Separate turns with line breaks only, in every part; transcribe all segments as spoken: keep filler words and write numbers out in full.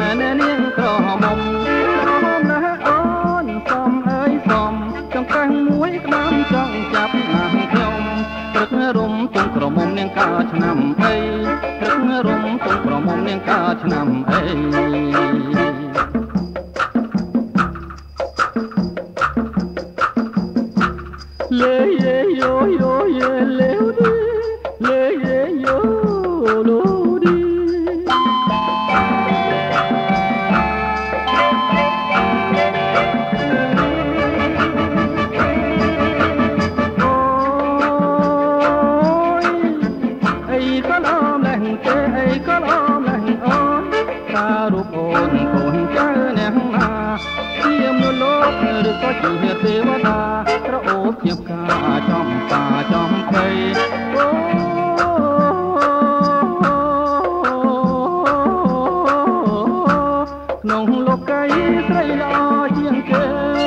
ណែនាងក្រមុំក្រមុំណាអូនសំអើយសំចង្កេះមួយក្តាមចង់ចាប់ណាស់ខ្ញុំព្រឹករុំទុំក្រមុំនាងកើតឆ្នាំអីព្រឹករុំទុំក្រមុំនាងកើតឆ្នាំអីលេយេយោយោយេលេវឌីលេយេយោឡូឌីអូយអីក៏ឡំលែងទេអីក៏ឡំលែងអូនតារូបអូនកូនចៅអ្នកណាជាមនុស្សលោកឬក៏ជាទេវតាក្រអូបជាផ្កាចំតាចំភ័យអូក្នុងលោកីស្រីល្អជាងគេ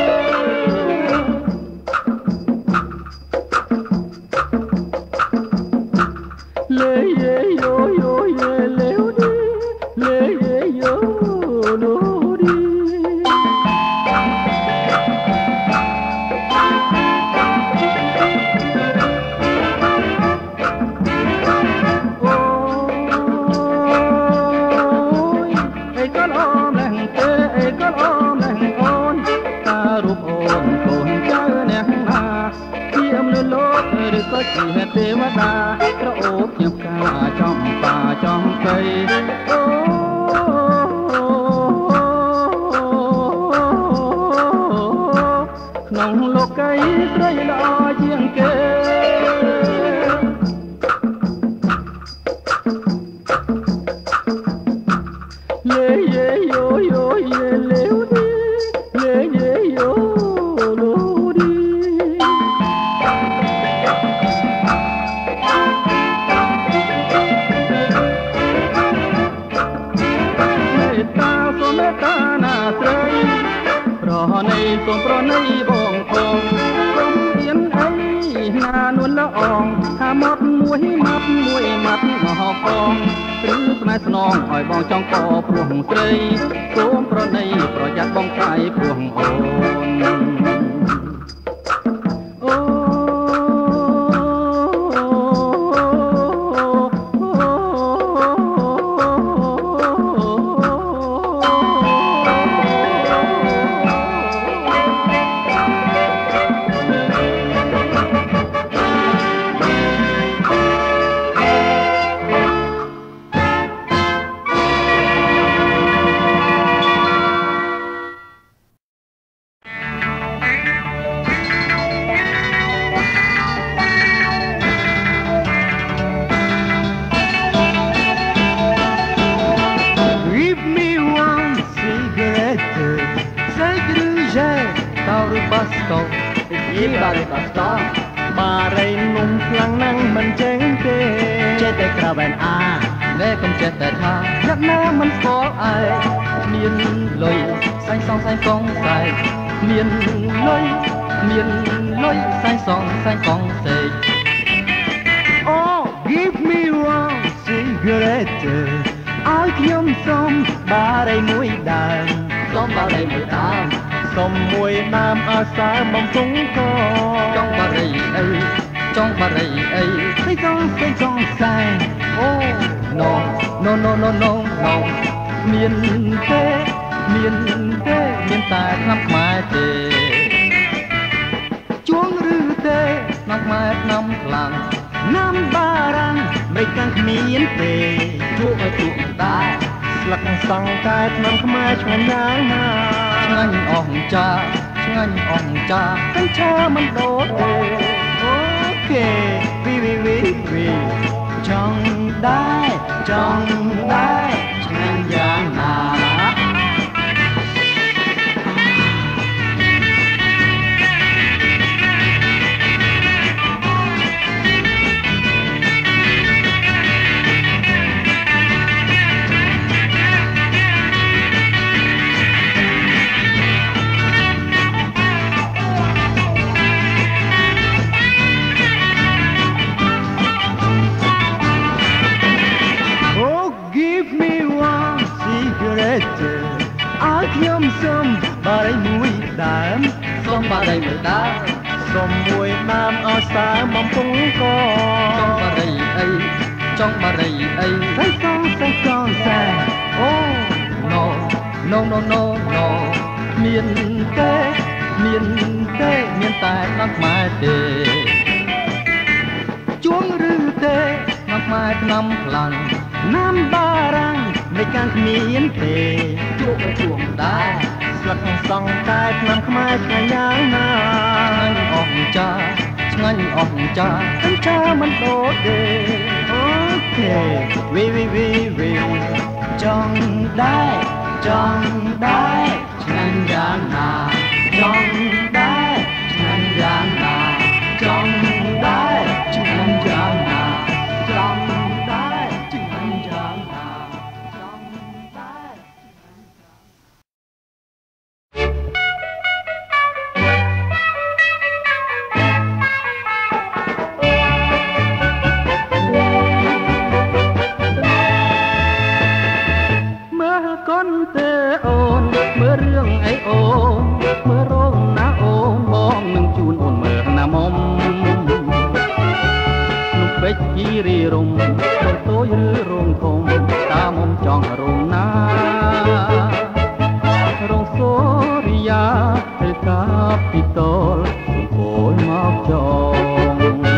លេយេយោយោយេលេវឌីលេយេយោឡូឌីជាទេវតាក្រអូបជាផ្កាចំបាចំភ័យអូក្នុងលោកីស្រីល្អជាងគេលេយេយោយោយេលេវឌីលេយេយោឡូឌីសូមប្រណីបងផងសូមមានអីណានួនល្អងថាមកមួយម៉ាត់មួយម៉ាត់មកផងឬស្នេហ៍ស្នងឲ្យបងចង់កព្រោះស្រីសូមប្រណីប្រយ័ត្នបងកាយព្រោះអូនអូបារីនុំខ្លាំងណាស់មិនចេញទេចេះតែក្រវ៉ែនអាតែកុំចេះតែថាអ្នកណាមិនស្គាល់ឯងមានលុយសាញ់សងសាញ់កងសាយមានលុយមានលុយសាញ់សងសាញ់កងសេក Oh give me one cigarette ឲ្យខ្ញុំសុំបារីមួយដើមសុំបារីមួយដើមសុំមួយដើមឲ្យសើបំពង់កចង់បារីអីចង់បារីអីស្អីចង់ស្អីចង់សែងអូ no no no no no no មានទេមានទេមានតែឆ្នាំខ្មែរទេជួងឬទេឆ្នាំខ្មែរឆ្នាំខ្លាំងណាំបារាំងមិនកាំងគ្មានទេជួងឲ្យជួងដែរស្លឹកសង្កែឆ្នាំខ្មែរឆ្ងាញ់ណាស់ណាឆ្ងាញ់អស់ចាឆ្ងាញ់អស់ចាកញ្ឆាមិនដូរទេអូខេវីវីវីវីចង់ដែរចង់ដែរឆ្ងាញ់យ៉ាងណា Give me ចេអើខ្ញុំសូមបារីមួយដើមសូមបារីមួយដើមសូមមួយដើមអោសាបំពង់កចង់បារីអីចង់បារីអីសៃសងសៃសងសែអូ no no no no no មានទេមានទេមានតែដល់ខ្មែរទេជួងឬទេដល់ខ្មែរឆ្នាំខ្លាំងណាំបារាំងនៃការគ្មានទេជួបជួបដែរស្លឹកសងតែឆ្នាំខ្មែរឆ្ងាញ់យ៉ាងណាឆ្ងាញ់អស់ចាឆ្ងាញ់អស់ចាអញ្ចាមិនដូចទេអូខេវីវីវីវីចង់ដែរចង់ដែរឆ្ងាញ់យ៉ាងណាចង់ដែរឆ្ងាញ់យ៉ាងណាចង់ដែរឆ្ងាញ់យ៉ាងណាចង់ដែរឆ្ងាញ់យ៉ាងណាចង់ដែរមើលកូនទេអូនមើលរឿងអីអូនមើលរងណាអូនបងនឹងជូនអូនមើលណាមុំនោះពេជ្រគិរីរំរងតូចឬរងធំតាមុំចង់រងណារងសូរិយាឬកាពីតលពោលមកចង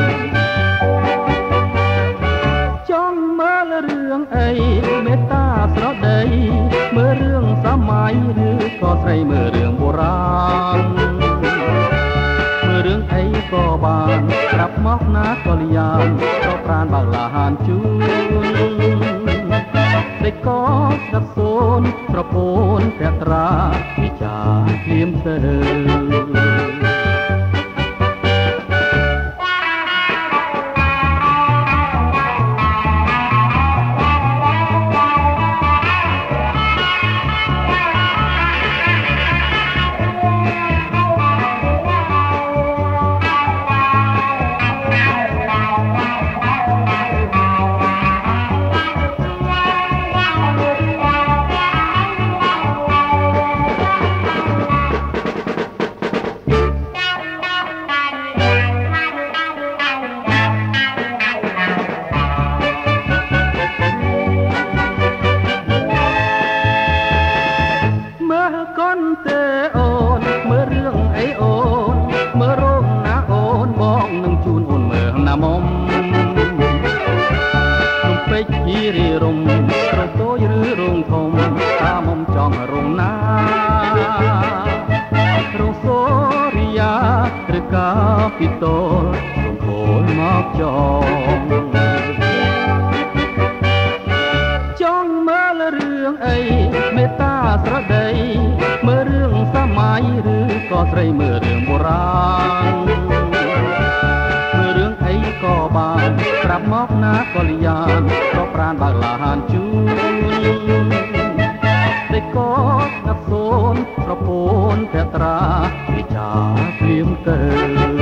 ចង់មើលរឿងអីមេត្តាស្រដីមើលរឿងសម័យឬក៏ស្រីមើលរឿងបុរាណមើលរឿងអីក៏បានប្រាប់មកណាកលយានក៏ប្រានបើកលាហានជូនដេកក៏ស្ដាប់សូនប្រពន្ធព្រះត្រាវិចារភ្លាមទៅពីតលរំពោលមកចងចង់មើលរឿងអីមេត្តាស្រដីមើលរឿងសម័យឬក៏ស្រីមើលរឿងបុរាណមើលរឿងអីក៏បានប្រាប់មកណាកលយានក៏ប្រានបើកលាហានជូនដេកក៏ស្ដាប់សូនប្រពន្ធព្រះត្រាវិចារភ្លាមទៅ